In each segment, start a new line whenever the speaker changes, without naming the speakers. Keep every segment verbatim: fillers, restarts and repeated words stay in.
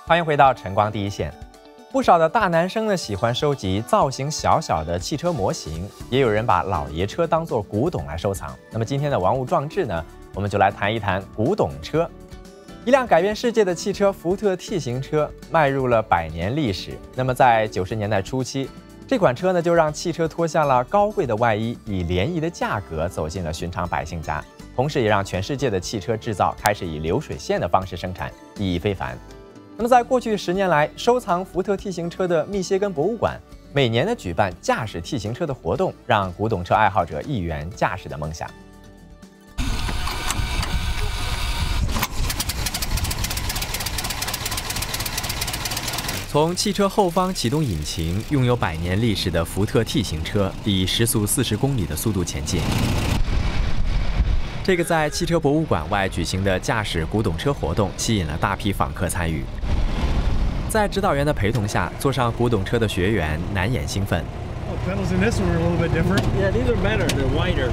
欢迎回到晨光第一线。不少的大男生呢喜欢收集造型小小的汽车模型，也有人把老爷车当作古董来收藏。那么今天的玩物壮志呢，我们就来谈一谈古董车。一辆改变世界的汽车——福特 T 型车，迈入了百年历史。那么在九十年代初期，这款车呢就让汽车脱下了高贵的外衣，以廉宜的价格走进了寻常百姓家，同时也让全世界的汽车制造开始以流水线的方式生产，意义非凡。那么在过去十年来，收藏福特 T 型车的密歇根博物馆每年的举办驾驶 T 型车的活动，让古董车爱好者一圆驾驶的梦想。从汽车后方启动引擎，拥有百年历史的福特 T 型车以时速四十公里的速度前进。这个在汽车博物馆外举行的驾驶古董车活动，吸引了大批访客参与。在指导员的陪同下，坐上古董车的学员难掩兴奋。
Oh, pedals in this one are a little bit different.
Yeah, these are better. They're wider.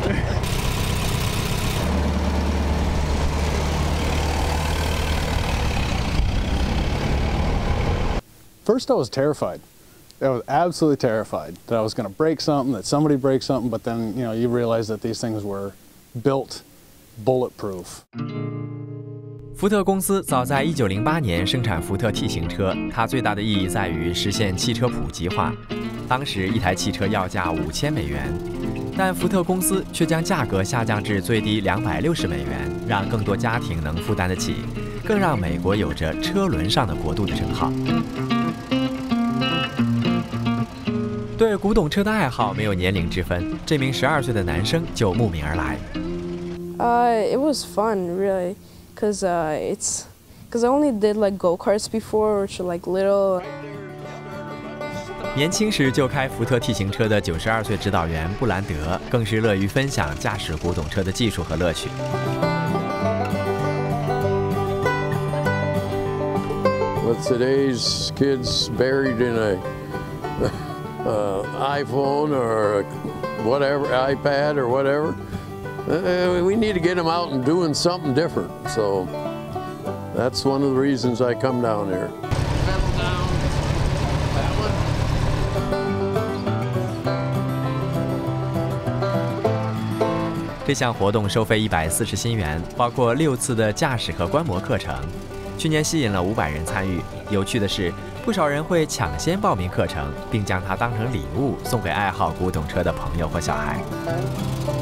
First, I was terrified. I was absolutely terrified that I was going to break something, that somebody break something. But then, you know, you realize that these things were built bulletproof.
福特公司早在一九零八年生产福特 T 型车，它最大的意义在于实现汽车普及化。当时一台汽车要价五千美元，但福特公司却将价格下降至最低两百六十美元，让更多家庭能负担得起，更让美国有着“车轮上的国度”的称号。对古董车的爱好没有年龄之分，这名十二岁的男生就慕名而来。
Uh, it was fun, really, cause uh, it's, cause I only did like go-karts before, which are like little.
年轻时就开福特 T 型车的九十二岁指导员布兰德，更是乐于分享驾驶古董车的技术和乐趣。
With today's kids buried in a uh, iPhone or whatever, iPad or whatever. Uh, we need to get them out and doing something different. So that's one of the reasons I come down here. Pedal down. That one.
这项活动收费一百四十新元，包括六次的驾驶和观摩课程。去年吸引了五百人参与。有趣的是，不少人会抢先报名课程，并将它当成礼物送给爱好古董车的朋友或小孩。